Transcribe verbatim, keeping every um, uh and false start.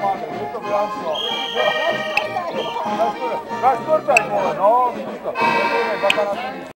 domande, detto che anzi no. L'ascolta il modo, no? Mi dico,